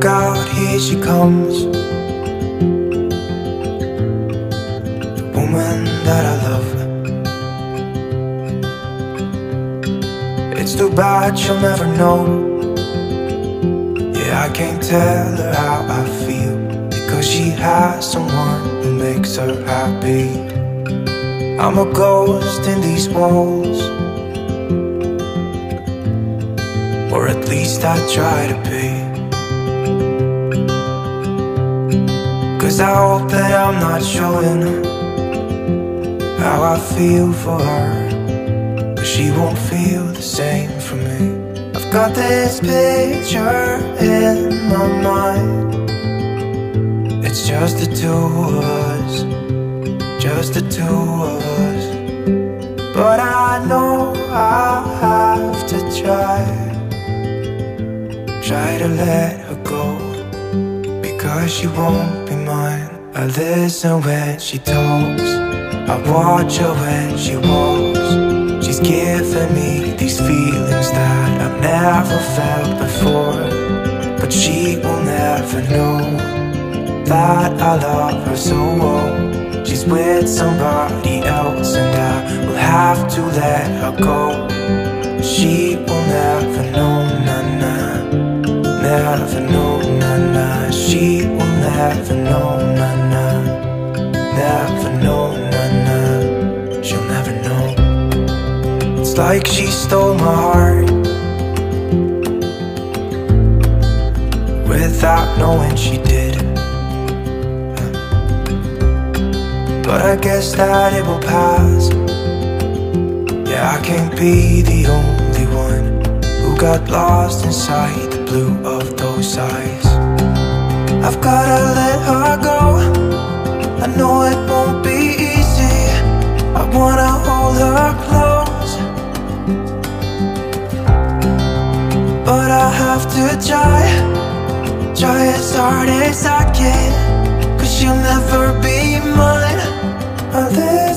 Look out, here she comes, the woman that I love. It's too bad she'll never know. Yeah, I can't tell her how I feel, because she has someone who makes her happy. I'm a ghost in these walls, or at least I try to be. 'Cause I hope that I'm not showing how I feel for her, but she won't feel the same for me. I've got this picture in my mind. It's just the two of us, just the two of us. But I know I'll have to try to let her go, because she won't be mine. I listen when she talks, I watch her when she walks. She's giving me these feelings that I've never felt before, but she will never know that I love her so well. She's with somebody else and I will have to let her go. She will never know, na-na, never know, na-na. She will never know, na-na, never know, na-na. She'll never know. It's like she stole my heart without knowing she did. But I guess that it will pass. Yeah, I can't be the only one who got lost inside the blue of those eyes. I've gotta let her go, I know it won't be easy. I wanna hold her close, but I have to try as hard as I can, 'cause she'll never be mine. I live